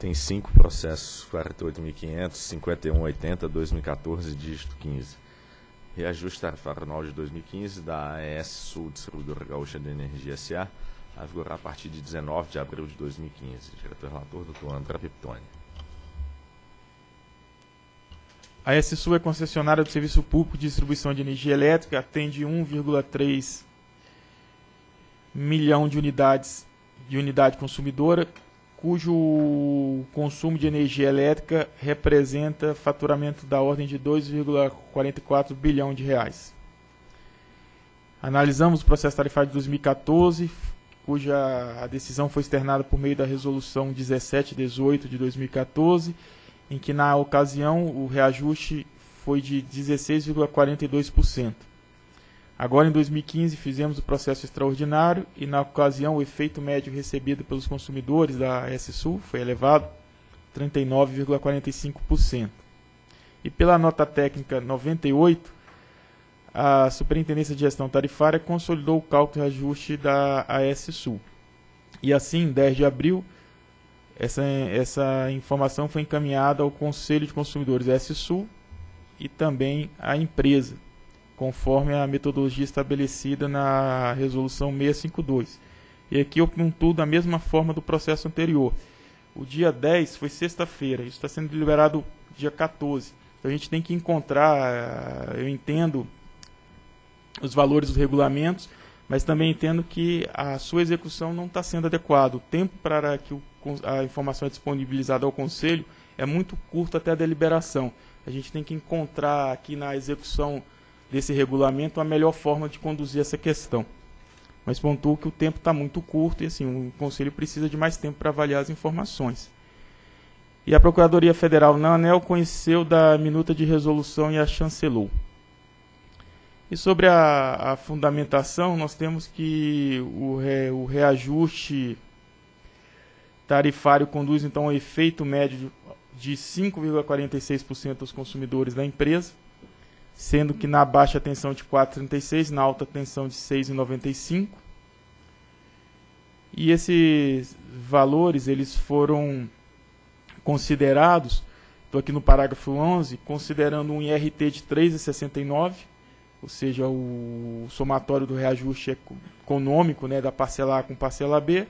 Tem 5 processos, 48.500, 5180, 2014, dígito 15. Reajuste tarifário anual de 2015 da AES Sul, Distribuidora Gaúcha de Energia S.A., a vigorar a partir de 19 de abril de 2015. Diretor-relator, Dr. André Piptoni. A AES Sul é concessionária do Serviço Público de Distribuição de Energia Elétrica, atende 1,3 milhão de unidade consumidora, cujo consumo de energia elétrica representa faturamento da ordem de 2,44 bilhão de reais. Analisamos o processo tarifário de 2014, cuja a decisão foi externada por meio da resolução 1718 de 2014, em que na ocasião o reajuste foi de 16,42%. Agora, em 2015, fizemos o processo extraordinário e, na ocasião, o efeito médio recebido pelos consumidores da AES Sul foi elevado 39,45%. E pela nota técnica 98, a Superintendência de Gestão Tarifária consolidou o cálculo e ajuste da AES Sul. E assim, em 10 de abril, essa informação foi encaminhada ao Conselho de Consumidores AES Sul e também à empresa, conforme a metodologia estabelecida na resolução 652. E aqui eu pontuo da mesma forma do processo anterior. O dia 10 foi sexta-feira, isso está sendo deliberado dia 14. Então a gente tem que encontrar, eu entendo os valores dos regulamentos, mas também entendo que a sua execução não está sendo adequada. O tempo para que a informação é disponibilizada ao Conselho é muito curto até a deliberação. A gente tem que encontrar aqui na execução desse regulamento a melhor forma de conduzir essa questão. Mas pontuo que o tempo está muito curto e assim, o Conselho precisa de mais tempo para avaliar as informações. E a Procuradoria Federal na ANEEL conheceu da minuta de resolução e a chancelou. E sobre a fundamentação, nós temos que o reajuste tarifário conduz então ao efeito médio de 5,46% aos consumidores da empresa, sendo que na baixa tensão de 4,36, na alta tensão de 6,95. E esses valores eles foram considerados, estou aqui no parágrafo 11, considerando um IRT de 3,69, ou seja, o somatório do reajuste econômico, né, da parcela A com parcela B,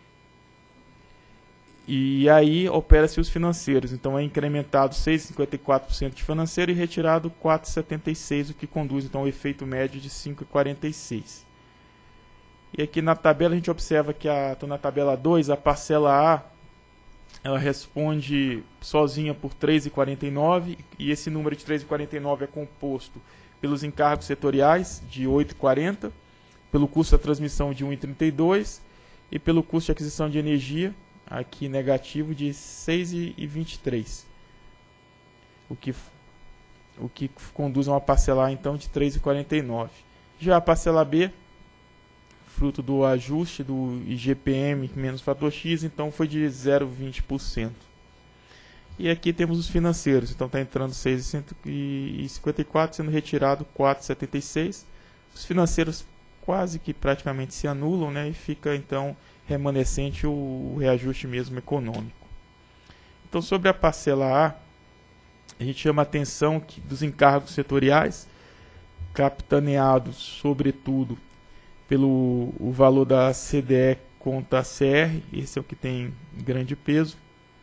e aí opera-se os financeiros. Então é incrementado 6,54% de financeiro e retirado 4,76%, o que conduz então ao efeito médio de 5,46%. E aqui na tabela a gente observa que na tabela 2, a parcela A ela responde sozinha por 3,49%, e esse número de 3,49% é composto pelos encargos setoriais de 8,40%, pelo custo da transmissão de 1,32% e pelo custo de aquisição de energia, aqui negativo, de 6,23, o que conduz a uma parcela A, então, de 3,49. Já a parcela B, fruto do ajuste do IGPM menos fator X, então foi de 0,20%. E aqui temos os financeiros, então está entrando 6,54, sendo retirado 4,76. Os financeiros quase que praticamente se anulam, né, e fica então remanescente o reajuste mesmo econômico. Então, sobre a parcela A gente chama a atenção dos encargos setoriais, capitaneados sobretudo pelo valor da CDE contra CR, esse é o que tem grande peso.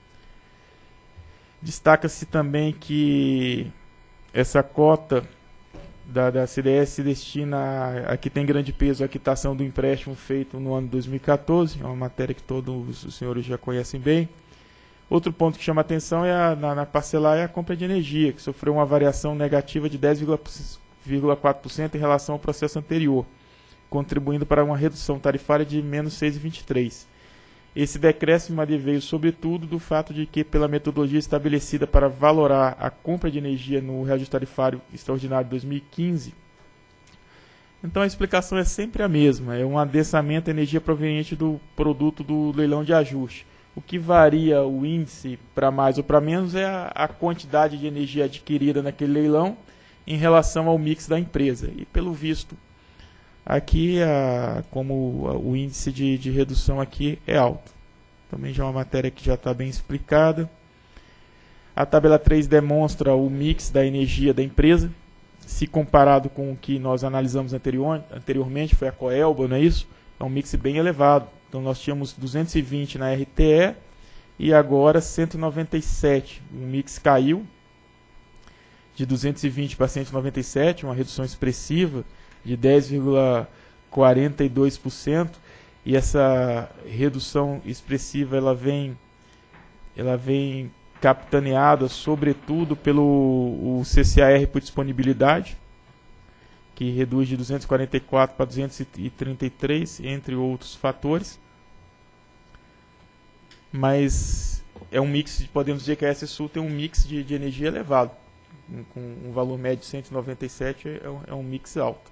Destaca-se também que essa cota da CDE se destina a que tem grande peso a quitação do empréstimo feito no ano de 2014, é uma matéria que todos os senhores já conhecem bem. Outro ponto que chama a atenção é na parcela A é a compra de energia, que sofreu uma variação negativa de 10,4% em relação ao processo anterior, contribuindo para uma redução tarifária de menos 6,23%. Esse decréscimo adveio sobretudo do fato de que, pela metodologia estabelecida para valorar a compra de energia no reajuste tarifário extraordinário de 2015, então a explicação é sempre a mesma, é um adensamento da energia proveniente do produto do leilão de ajuste. O que varia o índice para mais ou para menos é a quantidade de energia adquirida naquele leilão em relação ao mix da empresa. E pelo visto, aqui como o índice de redução aqui é alto. também já é uma matéria que já está bem explicada. A tabela 3 demonstra o mix da energia da empresa, se comparado com o que nós analisamos anteriormente, foi a Coelba, não é isso? É um mix bem elevado. Então nós tínhamos 220 na RTE e agora 197. O mix caiu de 220 para 197, uma redução expressiva de 10,42%. E essa redução expressiva ela vem capitaneada sobretudo pelo CCAR por disponibilidade, que reduz de 244 para 233, entre outros fatores. Mas é um mix, podemos dizer que a S-Sul tem um mix de energia elevado, com um valor médio de 197, é um mix alto.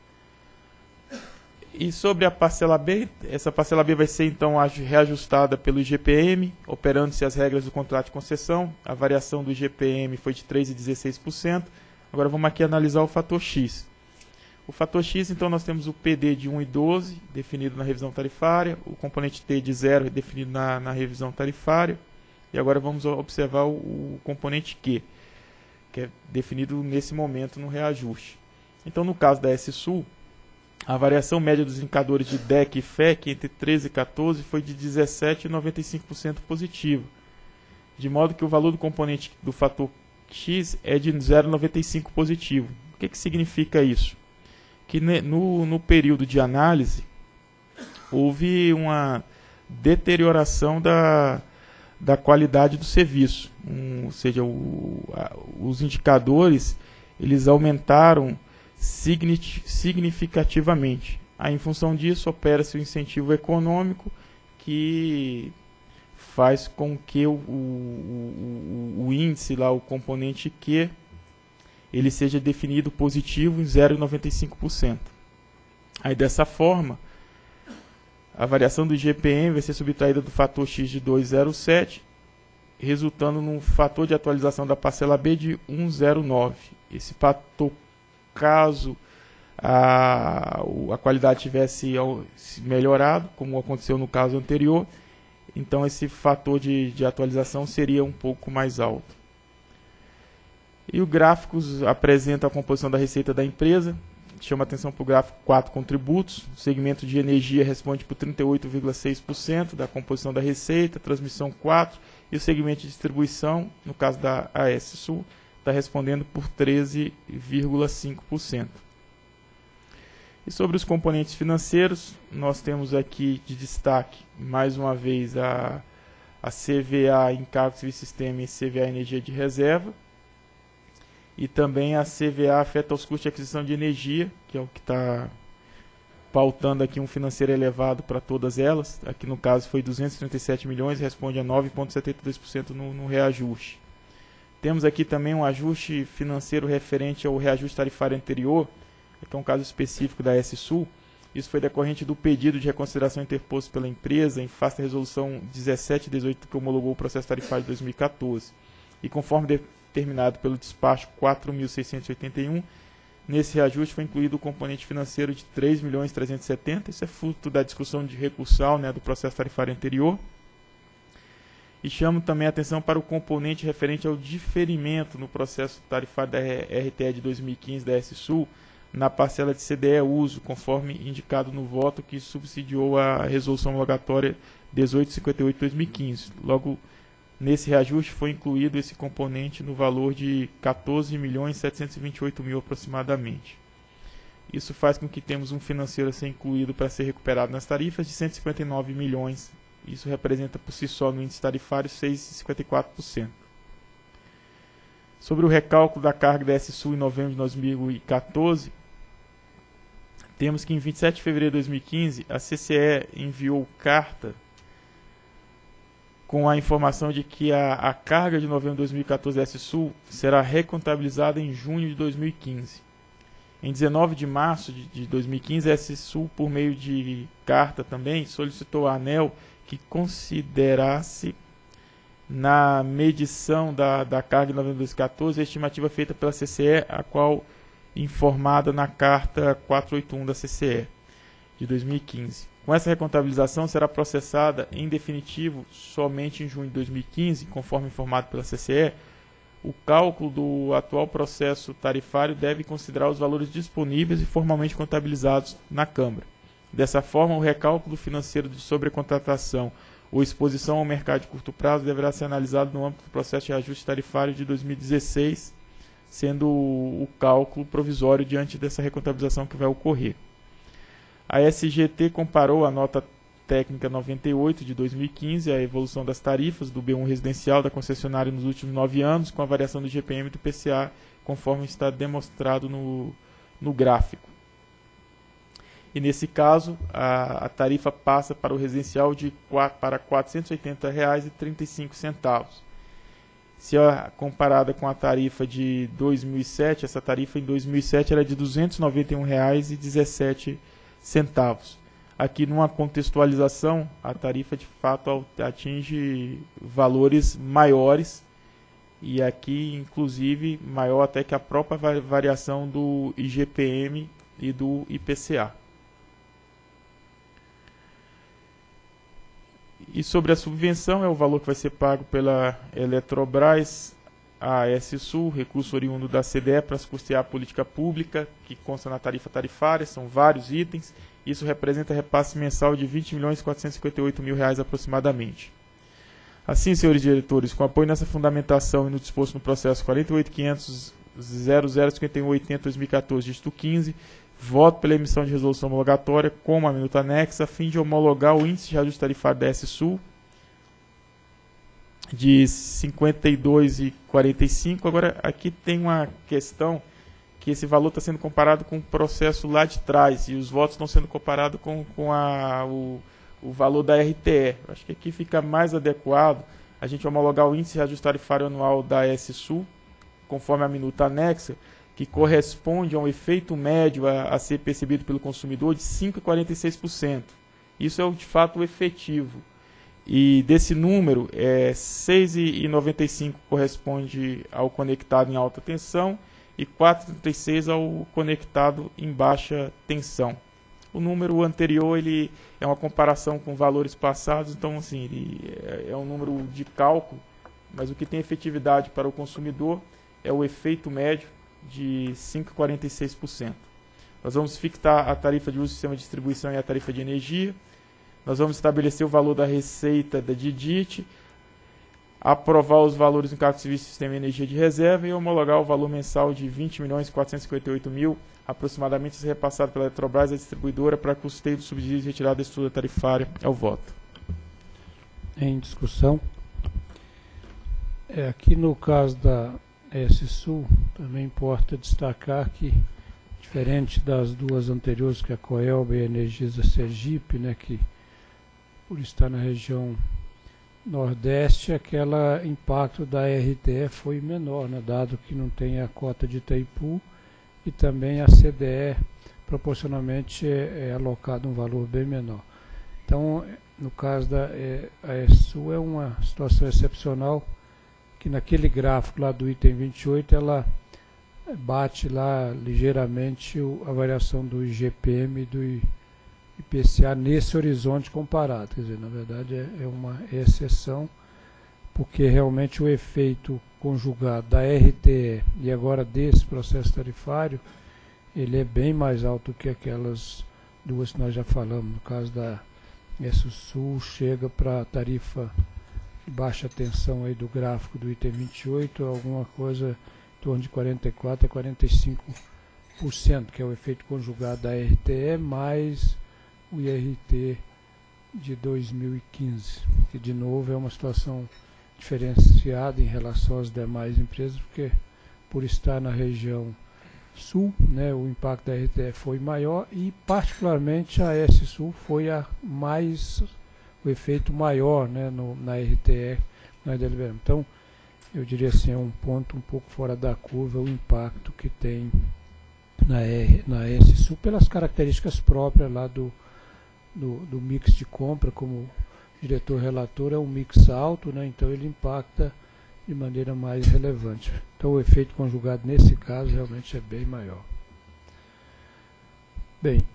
E sobre a parcela B, essa parcela B vai ser então reajustada pelo IGPM, operando-se as regras do contrato de concessão. A variação do IGPM foi de 3,16%. Agora vamos aqui analisar o fator X. O fator X, então, nós temos o PD de 1,12, definido na revisão tarifária, o componente T de 0, definido na revisão tarifária. E agora vamos observar o componente Q, que é definido nesse momento no reajuste. Então, no caso da S-Sul, a variação média dos indicadores de DEC e FEC entre 13 e 14 foi de 17,95% positivo, de modo que o valor do componente do fator X é de 0,95 positivo. O que significa isso? Que no período de análise houve uma deterioração da qualidade do serviço, ou seja, os indicadores eles aumentaram significativamente. Aí, em função disso, opera-se o incentivo econômico que faz com que o índice, lá, o componente Q, ele seja definido positivo em 0,95%. Aí, dessa forma, a variação do IGPM vai ser subtraída do fator X de 2,07, resultando num fator de atualização da parcela B de 1,09. Esse fator, caso a qualidade tivesse melhorado, como aconteceu no caso anterior, então esse fator de atualização seria um pouco mais alto. E o gráfico apresenta a composição da receita da empresa. Chama atenção para o gráfico 4 contributos. O segmento de energia responde por 38,6% da composição da receita, transmissão 4%, e o segmento de distribuição, no caso da AS-Sul, está respondendo por 13,5%. E sobre os componentes financeiros, nós temos aqui de destaque, mais uma vez, a CVA Encargo Serviço Sistema e CVA Energia de Reserva, e também a CVA afeta aos custos de aquisição de energia, que é o que está pautando aqui um financeiro elevado para todas elas. Aqui no caso foi 237 milhões, responde a 9,72% no reajuste. Temos aqui também um ajuste financeiro referente ao reajuste tarifário anterior, que é um caso específico da S-Sul. Isso foi decorrente do pedido de reconsideração interposto pela empresa em face da resolução 1718 que homologou o processo tarifário de 2014. E conforme determinado pelo despacho 4.681, nesse reajuste foi incluído o componente financeiro de 3.370.000. Isso é fruto da discussão de recursal, do processo tarifário anterior. E chamo também a atenção para o componente referente ao diferimento no processo tarifário da RTE de 2015 da S-Sul, na parcela de CDE uso, conforme indicado no voto que subsidiou a resolução homologatória 1858/2015. Logo, nesse reajuste foi incluído esse componente no valor de 14.728.000 aproximadamente. Isso faz com que temos um financeiro a ser incluído para ser recuperado nas tarifas de 159 milhões. Isso representa por si só no índice tarifário 6,54%. Sobre o recálculo da carga da S-Sul em novembro de 2014, temos que em 27 de fevereiro de 2015, a CCE enviou carta com a informação de que a carga de novembro de 2014 da S-Sul será recontabilizada em junho de 2015. Em 19 de março de 2015, a S-Sul, por meio de carta também, solicitou à ANEEL que considerasse na medição da carga de novembro de 2014 a estimativa feita pela CCE, a qual informada na carta 481 da CCE de 2015. Com essa recontabilização, será processada em definitivo somente em junho de 2015, conforme informado pela CCE. O cálculo do atual processo tarifário deve considerar os valores disponíveis e formalmente contabilizados na Câmara. Dessa forma, o recálculo financeiro de sobrecontratação ou exposição ao mercado de curto prazo deverá ser analisado no âmbito do processo de ajuste tarifário de 2016, sendo o cálculo provisório diante dessa recontabilização que vai ocorrer. A SGT comparou a nota técnica 98 de 2015, a evolução das tarifas do B1 residencial da concessionária nos últimos 9 anos, com a variação do IGPM e do PCA, conforme está demonstrado no gráfico. E nesse caso, a tarifa passa para o residencial para R$ 480,35. Se comparada com a tarifa de 2007, essa tarifa em 2007 era de R$ 291,17. Aqui, numa contextualização, a tarifa de fato atinge valores maiores, e aqui, inclusive, maior até que a própria variação do IGPM e do IPCA. E sobre a subvenção, é o valor que vai ser pago pela Eletrobras, a S-Sul, recurso oriundo da CDE para se custear a política pública, que consta na tarifa tarifária, são vários itens. Isso representa repasse mensal de R$ 20.458.000 aproximadamente. Assim, senhores diretores, com apoio nessa fundamentação e no disposto no processo 48.500.0051.80/2014, dígito 15, voto pela emissão de resolução homologatória com uma minuta anexa, a fim de homologar o índice de ajuste tarifário da S-Sul de 52,45. Agora, aqui tem uma questão que esse valor está sendo comparado com o processo lá de trás, e os votos estão sendo comparados com o valor da RTE. Acho que aqui fica mais adequado a gente homologar o índice de ajuste tarifário anual da S-Sul, conforme a minuta anexa, que corresponde a um efeito médio a ser percebido pelo consumidor de 5,46%. Isso é de fato o efetivo. E desse número, 6,95 corresponde ao conectado em alta tensão e 4,36 ao conectado em baixa tensão. O número anterior ele é uma comparação com valores passados, então assim, ele é um número de cálculo, mas o que tem efetividade para o consumidor é o efeito médio de 5,46%. Nós vamos fixar a tarifa de uso do sistema de distribuição e a tarifa de energia. Nós vamos estabelecer o valor da receita da DIDIT, aprovar os valores no cargo de serviço do sistema de energia de reserva e homologar o valor mensal de R$ 20.458.000, aproximadamente, a ser repassado pela Eletrobras, a distribuidora, para custeio do subsídio retirado da estrutura tarifária. É o voto. Em discussão. Aqui no caso da S-Sul, também importa destacar que, diferente das duas anteriores, que é a Coelba e a Energisa Sergipe, né, que por estar na região Nordeste, aquele impacto da RTE foi menor, né, dado que não tem a cota de Itaipu, e também a CDE proporcionalmente é alocado um valor bem menor. Então, no caso da S-Sul, é uma situação excepcional, que naquele gráfico lá do item 28, ela bate lá ligeiramente a variação do IGPM e do IPCA nesse horizonte comparado. Quer dizer, na verdade é uma exceção, porque realmente o efeito conjugado da RTE e agora desse processo tarifário, ele é bem mais alto que aquelas duas que nós já falamos. No caso da S-Sul, chega para a tarifa de baixa tensão aí do gráfico do item 28, alguma coisa em torno de 44% a 45%, que é o efeito conjugado da RTE mais o IRT de 2015, que de novo é uma situação diferenciada em relação às demais empresas, porque por estar na região sul, né, o impacto da RTE foi maior e particularmente a S-Sul foi o efeito maior, né, na RTE nós deliberamos. Então, eu diria assim, é um ponto um pouco fora da curva o impacto que tem na S-Sul pelas características próprias lá do mix de compra, como o diretor relator, é um mix alto, né, então ele impacta de maneira mais relevante. Então o efeito conjugado nesse caso realmente é bem maior. Bem,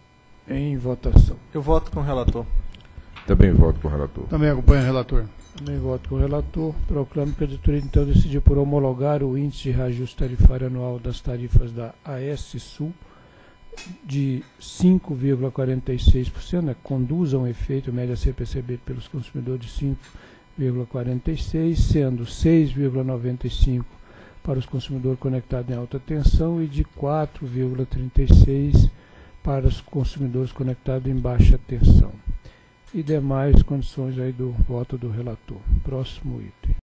Em votação. Eu voto com o relator. Também voto com o relator. Também acompanho o relator. Também voto com o relator. Proclamo que a diretoria então decidiu por homologar o índice de reajuste tarifário anual das tarifas da AS Sul de 5,46%, né, conduz a um efeito média a ser percebido pelos consumidores de 5,46%, sendo 6,95% para os consumidores conectados em alta tensão e de 4,36% para os consumidores conectados em baixa tensão. E demais condições aí do voto do relator. Próximo item.